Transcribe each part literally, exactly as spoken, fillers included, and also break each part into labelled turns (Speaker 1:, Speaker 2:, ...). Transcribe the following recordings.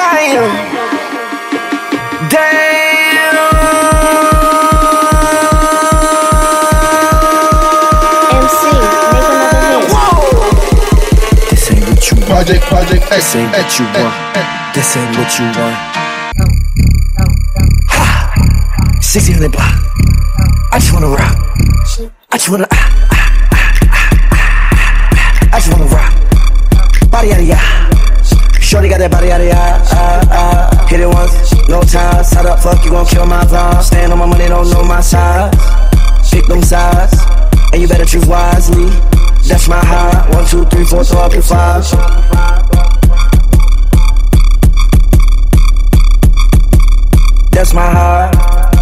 Speaker 1: Damn. Damn.
Speaker 2: M C, make another hit.
Speaker 1: Whoa. This ain't what you want.
Speaker 3: Project, project,
Speaker 1: This ain't what you want. This ain't what you want. Ha! sixty in the block. I just wanna rock. I just wanna. Ah, ah, ah, ah, ah. I just wanna rock. Body out of ya. Shorty got that body out of ya. Ah, ah. Hit it once, no time. Side up, fuck, you gon' kill my vibe. Stand on my money, don't know my size. Pick them sides, and you better choose wisely. That's my high. One, two, three, four, throw up your five. That's my high.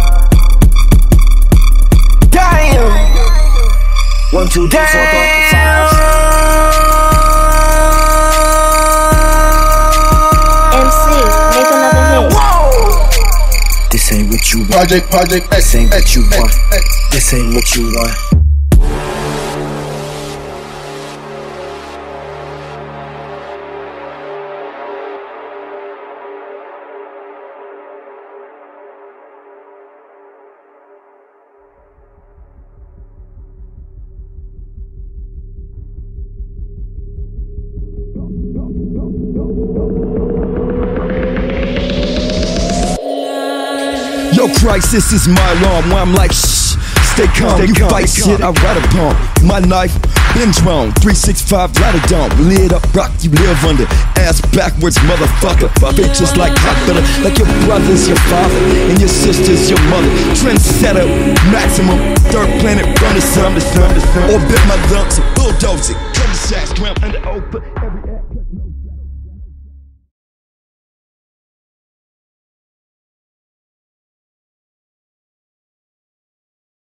Speaker 1: Damn. One, two, three, four, throw up your five.
Speaker 2: M C, make another hit.
Speaker 1: Whoa. This ain't what you want.
Speaker 3: project, project,
Speaker 1: This ain't what you want. This ain't what you want.
Speaker 4: Yo, crisis is my alarm when I'm like, shh, stay calm, you fight shit, I ride a pump. My knife, been drawn, three sixty-five, light a dump. Lid up, rock, you live under. Ass backwards, motherfucker. Fit just like hot butter. Like your brother's your father, and your sister's your mother. Trendsetter, maximum. Third planet from the sun. Orbit my lungs, bulldoze it. Come to shots, ground under open. Every